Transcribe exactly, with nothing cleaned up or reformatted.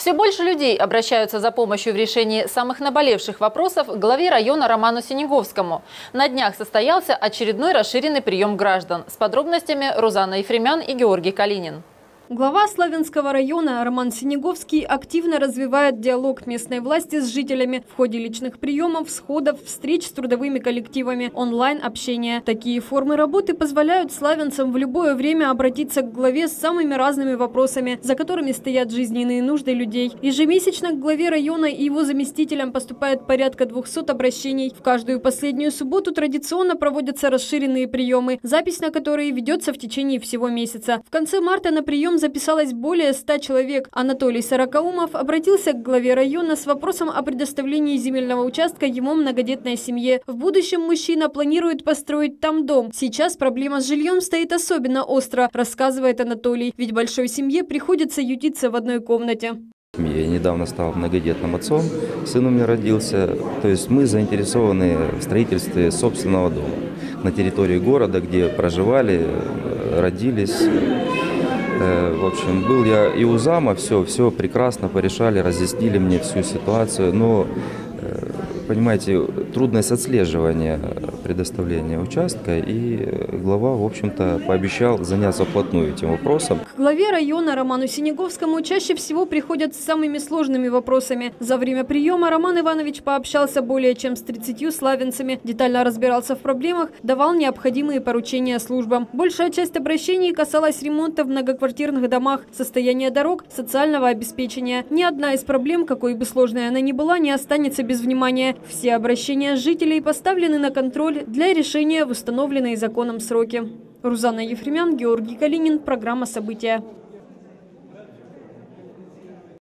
Все больше людей обращаются за помощью в решении самых наболевших вопросов к главе района Роману Синеговскому. На днях состоялся очередной расширенный прием граждан. С подробностями Рузанна Ефремян и Георгий Калинин. Глава Славянского района Роман Синеговский активно развивает диалог местной власти с жителями в ходе личных приемов, сходов, встреч с трудовыми коллективами, онлайн-общения. Такие формы работы позволяют славянцам в любое время обратиться к главе с самыми разными вопросами, за которыми стоят жизненные нужды людей. Ежемесячно к главе района и его заместителям поступает порядка двухсот обращений. В каждую последнюю субботу традиционно проводятся расширенные приемы, запись на которые ведется в течение всего месяца. В конце марта на прием записалось более ста человек. Анатолий Сорокаумов обратился к главе района с вопросом о предоставлении земельного участка ему многодетной семье. В будущем мужчина планирует построить там дом. Сейчас проблема с жильем стоит особенно остро, рассказывает Анатолий, ведь большой семье приходится ютиться в одной комнате. Я недавно стал многодетным отцом, сын у меня родился. То есть мы заинтересованы в строительстве собственного дома на территории города, где проживали, родились. В общем, был я и у зама, все, все прекрасно порешали, разъяснили мне всю ситуацию, но, понимаете, трудность отслеживания предоставления участка, и глава, в общем-то, пообещал заняться вплотную этим вопросом. К главе района Роману Синеговскому чаще всего приходят с самыми сложными вопросами. За время приема Роман Иванович пообщался более чем с тридцатью славянцами, детально разбирался в проблемах, давал необходимые поручения службам. Большая часть обращений касалась ремонта в многоквартирных домах, состояния дорог, социального обеспечения. Ни одна из проблем, какой бы сложной она ни была, не останется без внимания. Все обращения жителей поставлены на контроль для решения в установленные законом сроки. Рузанна Ефремян, Георгий Калинин. Программа «События».